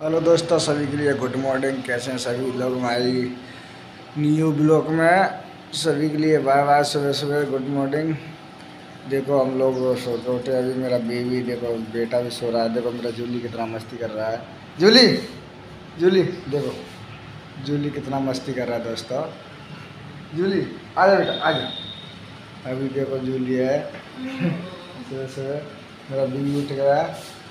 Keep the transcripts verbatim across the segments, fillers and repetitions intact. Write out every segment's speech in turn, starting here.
Hello दोस्तों, सभी के लिए गुड मॉर्निंग। कैसे हैं सभी लोग हमारी न्यू ब्लॉग में। सभी के लिए बाय बाय, सुबह सुबह गुड मॉर्निंग। देखो हम लोग सो के उठे अभी। मेरा बेबी देखो, बेटा भी सो रहा है। देखो मेरा जूली कितना मस्ती कर रहा है। जूली जूली देखो, जूली कितना मस्ती कर रहा है दोस्तों। जूली आ जा बेटा, आ जा। अभी देखो जूली है सुबह सुबह मेरा बेबी उठ गया,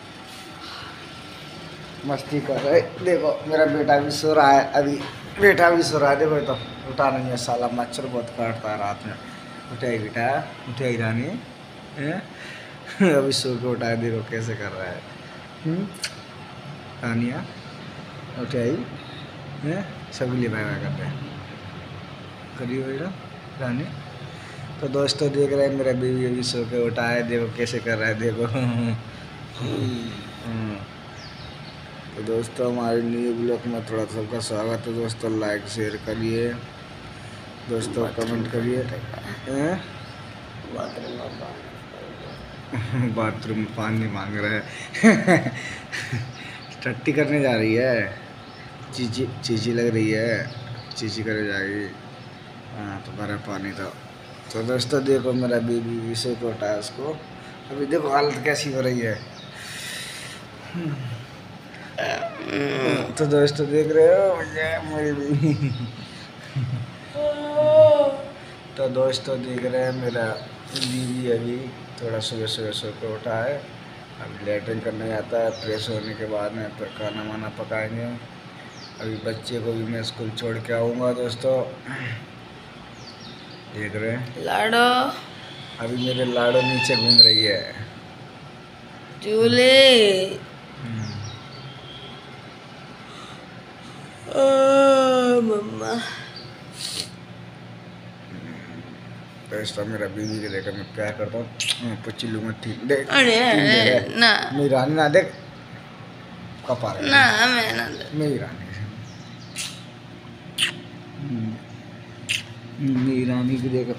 मस्ती कर रहे। देखो मेरा बेटा भी सो रहा है अभी। बेटा भी सो रहा है। देखो तो उठा नहीं है साला, मच्छर बहुत काटता है रात में। उठाई बेटा, उठाई रानी हैं? अभी सो के उठाया। देखो कैसे कर रहा है। हम्म, रानिया उठाई हैं? सभी लिए बाय बाय करते हैं। करिए बेटा रानी। तो दोस्तों देख रहे हैं मेरा बेबी अभी सो के उठा है। देखो कैसे कर रहा है, देखो। हम्म। तो दोस्तों हमारे न्यू ब्लॉग में थोड़ा सबका स्वागत है दोस्तों। लाइक शेयर करिए दोस्तों, कमेंट करिए। बाथरूम में पानी मांग रहा है। टट्टी करने जा रही है, चीची चीची लग रही है, चीची करे जाएगी। हाँ तो भरा पानी था। तो दोस्तों देखो मेरा बेबी विषय को उठाया उसको। अभी देखो हालत कैसी हो रही है। तो दोस्तों देख रहे हो मेरी बीवी। तो दोस्तों देख रहे हैं मेरा बीवी अभी थोड़ा सुबह सुबह सो के उठा है। अभी लैट्रिन करने जाता है। फ्रेश होने के बाद में फिर खाना वाना पकाएंगे। अभी बच्चे को भी मैं स्कूल छोड़ के आऊँगा दोस्तों। देख रहे हैं लाडो, अभी मेरे लाडो नीचे घूम रही है। जूली, मम्मा। दोस्तों मेरा बीवी के लेकर मैं प्यार करता हूँ। पुच्ची लूँगा ठीक देख। अरे ना मेरी रानी ना देख कपा रही ना, मैं ना मेरी रानी। मेरी रानी की देखो।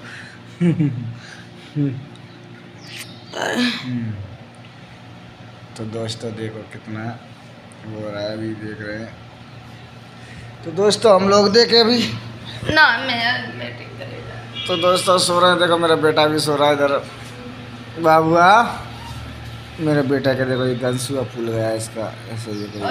तो दोस्तों देखो कितना वो रहा है, अभी देख रहे हैं। तो दोस्तों हम लोग देखे अभी ना, मैं बैटिंग करेगा। तो दोस्तों सो रहे हैं। देखो मेरा बेटा भी सो रहा है इधर। बाबुआ मेरे बेटा के देखो ये गंसुआ फूल गया है इसका, ऐसे देखो।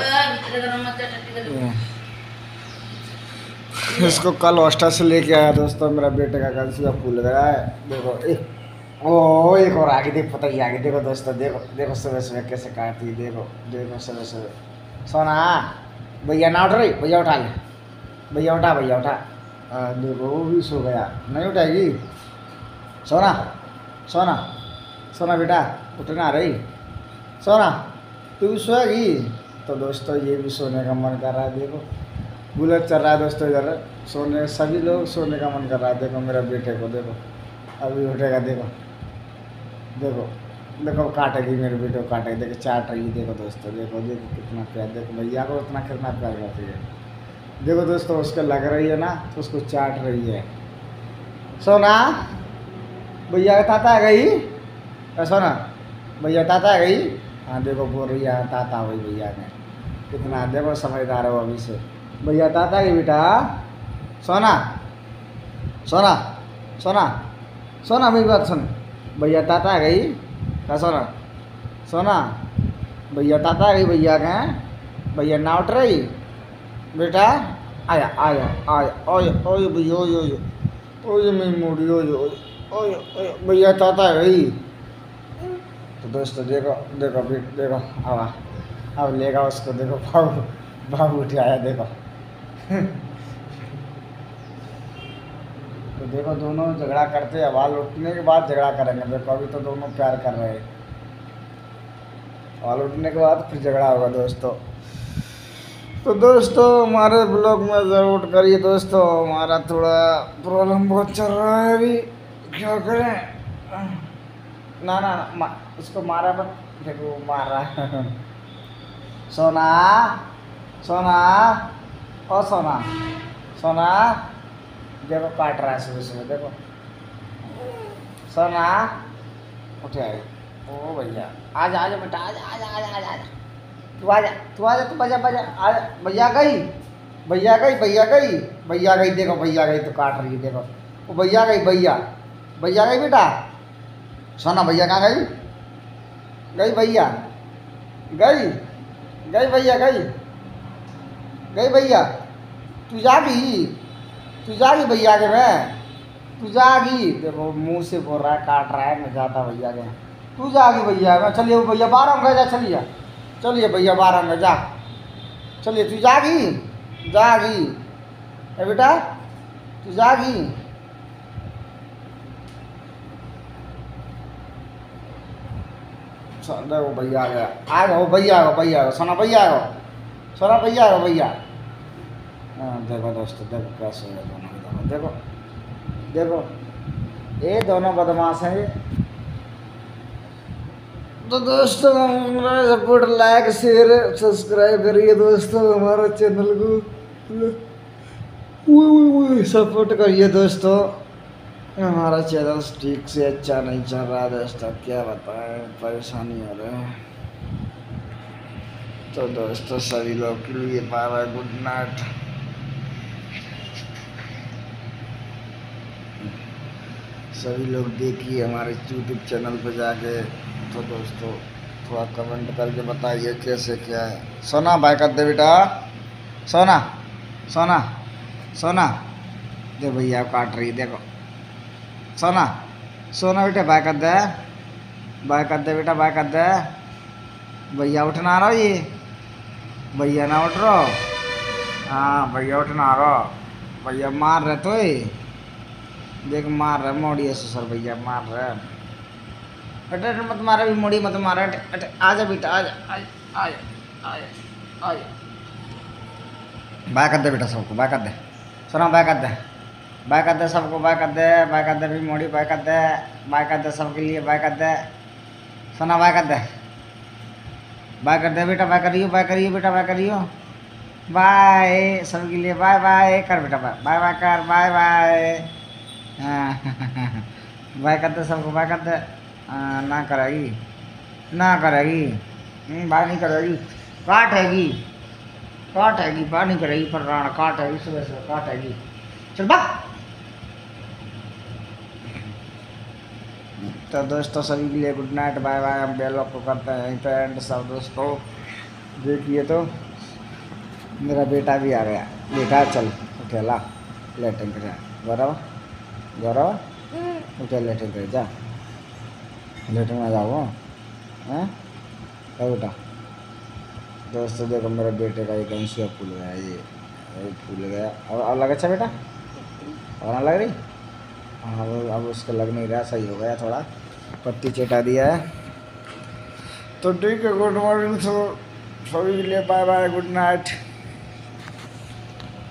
इसको कल हॉस्टल से लेके आया दोस्तों। मेरा बेटे का गंसुआ फूल गया है। देखो एक ओ एक और आगे देख, पता ही आगे देखो दोस्तों। देखो देखो सुबह सुबह कैसे काटती है। देखो देखो सुबह सुबह। सोना भैया ना उठ रही, भैया उठा ले, भैया उठा, भैया उठा। आ, देखो वो भी सो गया, नहीं उठाएगी। सोना सोना सोना बेटा उठना रही। सोना तू भी सोएगी। तो दोस्तों ये भी सोने का मन कर रहा है। देखो बुलेट चल रहा है दोस्तों इधर। सोने सभी लोग सोने का मन कर रहा है। देखो मेरा बेटे को देखो, अभी उठेगा। देखो देखो देखो काटेगी, मेरे बेटे को काटेगी। देखो चाट रही है। देखो दोस्तों देखो देखो कितना प्यार। देखो भैया को उतना कितना प्यार करती है। देखो दोस्तों उसको लग रही है ना, तो उसको चाट रही है। सोना भैया का ताता आ गई। सोना भैया ताता आ गई। हाँ देखो बोल रही है ताता हुई भैया ने। कितना देखो समझदार हो अभी से। भैया ताता आ गई बेटा। सोना सोना सोना सोना मेरी बात सुन। भैया ताता आ गई क्या? सोना सोना भैया ताता आ गई। भैया के भैया ना उठ रही बेटा। आया आया आया ओए ओए भैया ओए ओए ओए मेरी मोड़ी ओए ओए ओए भैया ताता आ गई। तो दोस्तों देखो देखो भी देखो अब अब लेगा उसको। देखो बाबू बाबू उठ आया देखो। तो देखो दोनों झगड़ा करते हैं। आवाज़ उठने के बाद झगड़ा करेंगे। देखो अभी तो दोनों प्यार कर रहे हैं। आवाज़ उठने के बाद फिर झगड़ा होगा दोस्तों। तो दोस्तों हमारे ब्लॉग में ज़रूर करिए दोस्तों। हमारा थोड़ा प्रॉब्लम बहुत चल रहा है अभी, क्या करें। ना ना मा, उसको मारा मत। देखो मार रहा है। सोना सोना ओ सोना सोना देखो काट रहा है सुबह सुबह। देखो सोना उठे। ओ भैया आजा आजा बेटा, आजा आजा आजा आजा आजा। तू आ जा तू आ जा तू बजा बजा आ जा भैया गई भैया गई भैया गई भैया गई देखो भैया गई तो काट रही है देखो वो भैया गई भैया भैया गई बेटा सोना भैया कहाँ गई गई भैया गई गई भैया गई गई भैया तू जागी तू जागी भैया के मैं तू जागी देखो मुंह से बोल रहा है काट रहा है मैं जाता भैया के तू जागी भैया मैं चलिए वो भैया बारह में जा चलिए चलिए भैया बारह में जा चलिए तू जागी जागी ए बेटा तू जागी देखो भैया आ गया आ गया वो भैया आ गया भैया आ गया सोना भैया आ गया सोना भैया आ गया भैया हाँ देखो दोस्तों देखो कैसे है दोनों देखो देखो ये दोनों बदमाश हैं ये तो दोस्तों हमारा सपोर्ट लाइक शेयर सब्सक्राइब करिए दोस्तों हमारा चैनल को सपोर्ट करिए दोस्तों हमारा चैनल ठीक से अच्छा नहीं चल रहा दोस्तों क्या बताएं परेशानी हो रही है तो दोस्तों सभी लोग के लिए बाय बाय गुड नाइट सभी लोग देखिए हमारे यूट्यूब चैनल पे जाके तो दोस्तों थोड़ा कमेंट करके बताइए कैसे क्या है सोना बाय कर दे बेटा सोना सोना सोना दे भैया काट रही देखो सोना सोना बेटा बाय कर दे बाय कर दे बेटा बाय कर दे भैया उठना रहो ये भैया ना उठ रहो हाँ भैया उठना रहो भैया मार रहे तो ही देख मार रहे मोड़ी ऐसे सर भैया मार रहे अटे अटे मत मारे भी मोड़ी मत मारे अटे अटे आजा बेटा आजा आजा आजा आजा आजा बाय कर दे बेटा सबको बाय कर दे सुना बाय कर दे बाय कर दे सबको बाय कर दे बाय कर दे भी मोड़ी बाय कर दे बाय कर दे सबके लिए बाय कर दे सुना बाय कर दे बाय कर दे बेटा बाय करियो बाय करियो बेटा बाय करियो बाय सबके लिए बाय बाय कर बेटा बाय बाय बाय कर बाय बाय बाय कर दे सबको बाय कर दे ना करेगी ना करेगी बाय नहीं करेगी काटेगी काटेगी बाय नहीं करेगी पर राण काटेगी सुबह सुबह काटेगी चल बा तो दोस्तों सभी के लिए गुड नाइट बाय बाय हम बेलोक को करते हैं यहीं पे एंड सब दोस्तों देखिए तो मेरा बेटा भी आ गया बेटा चल उठेला लेटिंग कर गौरव गौरव उठे लेटिंग कर जा लेटिंग में जाओ हैं क्या बेटा दोस्तों देखो मेरे बेटे का एक अंशुआ फूल गया ये फूल गया और और लग अच्छा बेटा और ना लग रही हाँ अब उसको लग नहीं रहा सही हो गया थोड़ा पट्टी चटा दिया है तो ठीक है गुड मॉर्निंग सो सभी के लिए बाय बाय गुड नाइट।